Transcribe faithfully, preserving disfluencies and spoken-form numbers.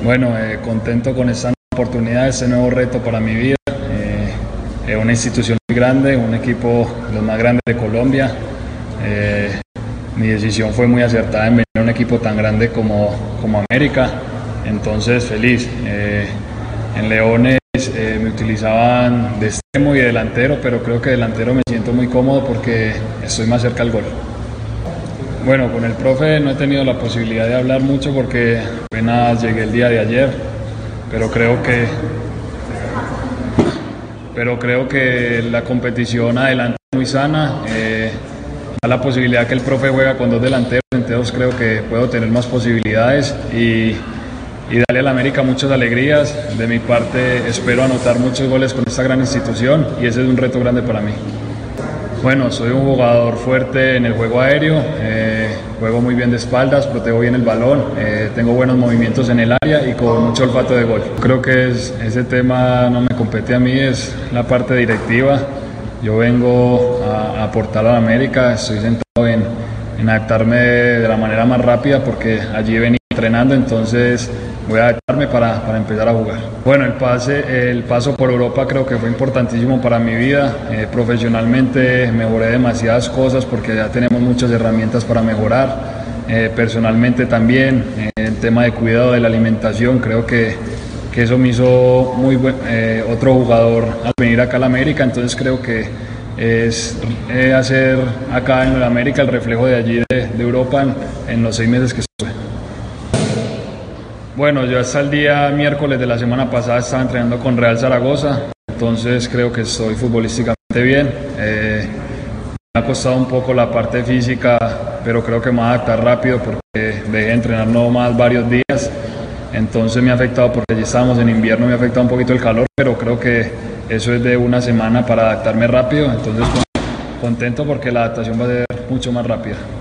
Bueno, eh, contento con esta oportunidad, este nuevo reto para mi vida. Eh, es una institución muy grande, un equipo de los más grandes de Colombia. Eh, mi decisión fue muy acertada en venir a un equipo tan grande como, como América, entonces feliz. Eh, en Leones eh, me utilizaban de extremo y de delantero, pero creo que delantero me siento muy cómodo porque estoy más cerca al gol. Bueno, con el profe no he tenido la posibilidad de hablar mucho porque apenas llegué el día de ayer, pero creo que, pero creo que la competición adelante es muy sana. Eh, da la posibilidad que el profe juega con dos delanteros, entonces creo que puedo tener más posibilidades y, y darle a la América muchas alegrías. De mi parte espero anotar muchos goles con esta gran institución y ese es un reto grande para mí. Bueno, soy un jugador fuerte en el juego aéreo, eh, juego muy bien de espaldas, protego bien el balón, eh, tengo buenos movimientos en el área y con mucho olfato de gol. Creo que es, ese tema no me compete a mí, es la parte directiva. Yo vengo a, a aportar a la América, estoy centrado en, en adaptarme de la manera más rápida porque allí venía entrenando, entonces voy a adaptarme para, para empezar a jugar. Bueno, el, pase, el paso por Europa creo que fue importantísimo para mi vida. Eh, profesionalmente mejoré demasiadas cosas porque ya tenemos muchas herramientas para mejorar. Eh, personalmente también, eh, el tema de cuidado de la alimentación, creo que, que eso me hizo muy buen, eh, otro jugador al venir acá a la América, entonces creo que es eh, hacer acá en la América el reflejo de allí de, de Europa en, en los seis meses que estuve. Bueno, yo hasta el día miércoles de la semana pasada estaba entrenando con Real Zaragoza, entonces creo que estoy futbolísticamente bien. Eh, me ha costado un poco la parte física, pero creo que me voy a adaptar rápido porque dejé de entrenar no más varios días, entonces me ha afectado porque ya estábamos en invierno, me ha afectado un poquito el calor, pero creo que eso es de una semana para adaptarme rápido, entonces contento porque la adaptación va a ser mucho más rápida.